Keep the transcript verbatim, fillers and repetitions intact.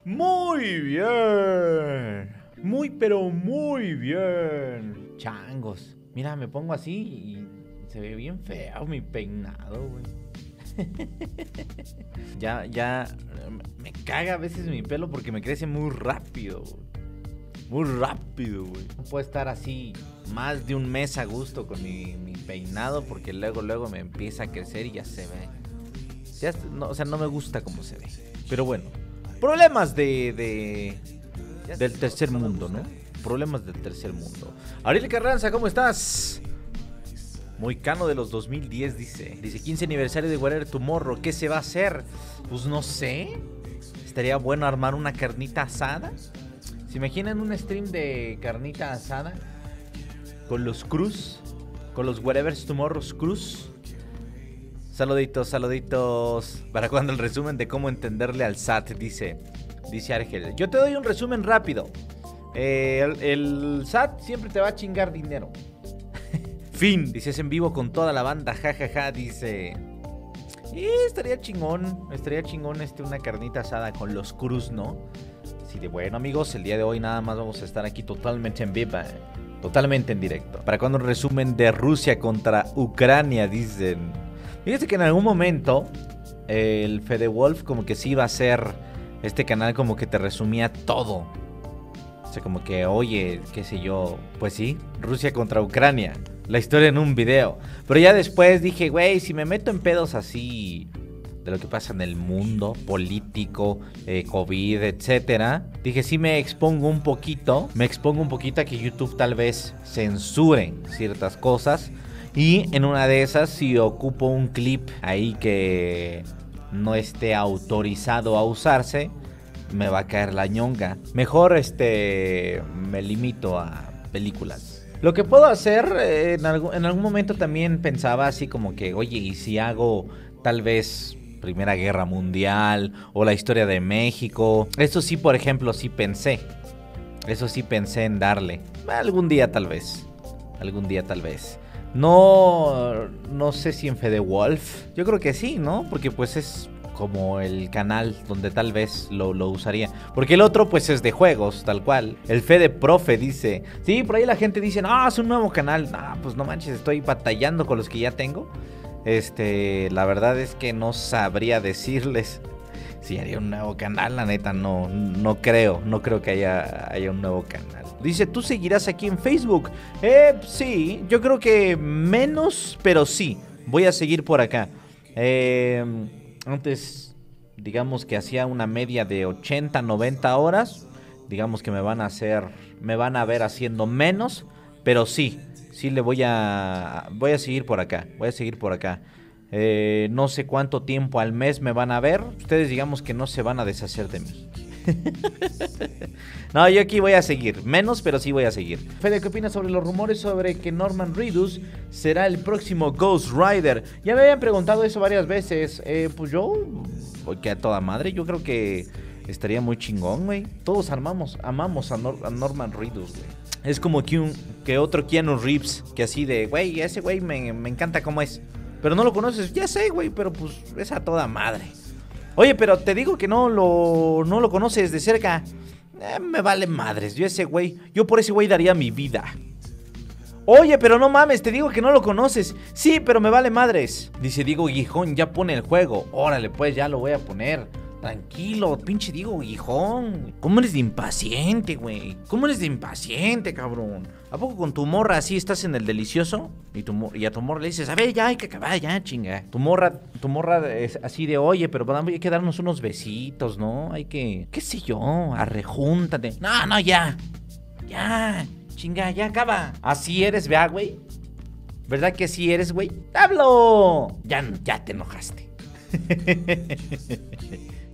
Muy bien. Muy, pero muy bien. Changos. Mira, me pongo así y se ve bien feo mi peinado, güey. Ya, ya. Me caga a veces mi pelo porque me crece muy rápido, güey. Muy rápido, güey. No puedo estar así más de un mes a gusto con mi, mi peinado porque luego, luego me empieza a crecer y ya se ve. Ya, no, o sea, no me gusta cómo se ve. Pero bueno, problemas de, de del tercer mundo, ¿no? Problemas del tercer mundo. Ariel Carranza, ¿cómo estás? Muy cano de los dos mil diez, dice. Dice, quince aniversario de Whatever Tomorrow. ¿Qué se va a hacer? Pues no sé. Estaría bueno armar una carnita asada. ¿Se imaginan un stream de carnita asada? Con los Cruz. Con los Whatever Tomorrow's Cruz. Saluditos, saluditos. ¿Para cuando el resumen de cómo entenderle al S A T? Dice, dice Argel. Yo te doy un resumen rápido. Eh, el, el S A T siempre te va a chingar dinero. Fin. Dice, es en vivo con toda la banda. Ja, ja, ja. Dice, y estaría chingón. Estaría chingón este, una carnita asada con los Cruz, ¿no? Así de bueno, amigos. El día de hoy nada más vamos a estar aquí totalmente en vivo. Eh. Totalmente en directo. ¿Para cuando un resumen de Rusia contra Ucrania? Dicen. Fíjate que en algún momento el Fede Wolf como que sí iba a ser este canal como que te resumía todo. O sea, como que, oye, qué sé yo, pues sí, Rusia contra Ucrania, la historia en un video. Pero ya después dije, güey, si me meto en pedos así de lo que pasa en el mundo político, eh, COVID, etcétera, dije, sí me expongo un poquito, me expongo un poquito a que YouTube tal vez censure ciertas cosas. Y en una de esas, si ocupo un clip ahí que no esté autorizado a usarse, me va a caer la ñonga. Mejor este me limito a películas. Lo que puedo hacer, eh, en, algún, en algún momento también pensaba así como que, oye, ¿y si hago tal vez Primera Guerra Mundial o la historia de México? Eso sí, por ejemplo, sí pensé. Eso sí pensé en darle. Algún día tal vez. Algún día tal vez. No, no sé si en Fede Wolf. Yo creo que sí, ¿no? Porque pues es como el canal donde tal vez lo, lo usaría. Porque el otro pues es de juegos, tal cual. El Fede Profe dice, sí, por ahí la gente dice, no, es un nuevo canal. No, pues no manches, estoy batallando con los que ya tengo. Este, la verdad es que no sabría decirles si haría un nuevo canal, la neta, no, no creo, no creo que haya, haya un nuevo canal. Dice, ¿tú seguirás aquí en Facebook? Eh, sí, yo creo que menos, pero sí, voy a seguir por acá. Eh, antes, digamos que hacía una media de ochenta, noventa horas. Digamos que me van a hacer, me van a ver haciendo menos, pero sí, sí le voy a, voy a seguir por acá, voy a seguir por acá. Eh, no sé cuánto tiempo al mes me van a ver. Ustedes digamos que no se van a deshacer de mí. No, yo aquí voy a seguir. Menos, pero sí voy a seguir. Fede, ¿qué opinas sobre los rumores sobre que Norman Reedus será el próximo Ghost Rider? Ya me habían preguntado eso varias veces. Eh, pues yo, que a toda madre, yo creo que estaría muy chingón, güey. Todos amamos, amamos a, Nor- a Norman Reedus, güey. Es como que, un, que otro Keanu Reeves, que así de, güey, ese güey me, me encanta cómo es. Pero no lo conoces, ya sé, güey, pero pues es a toda madre. Oye, pero te digo que no lo, no lo conoces de cerca. Eh, me vale madres, yo ese güey, yo por ese güey daría mi vida. Oye, pero no mames, te digo que no lo conoces. Sí, pero me vale madres. Dice Diego Gijón, ya pone el juego. Órale, pues ya lo voy a poner. Tranquilo, pinche Diego Gijón. ¿Cómo eres de impaciente, güey? ¿Cómo eres de impaciente, cabrón? ¿A poco con tu morra así estás en el delicioso? Y, tu, y a tu morra le dices, a ver, ya hay que acabar, ya, chinga. Tu morra, tu morra es así de, oye, pero hay que darnos unos besitos, ¿no? Hay que, qué sé yo, arrejúntate. No, no, ya. Ya, chinga, ya acaba. Así eres, vea, güey. ¿Verdad que así eres, güey? ¡Hablo! Ya, ya te enojaste.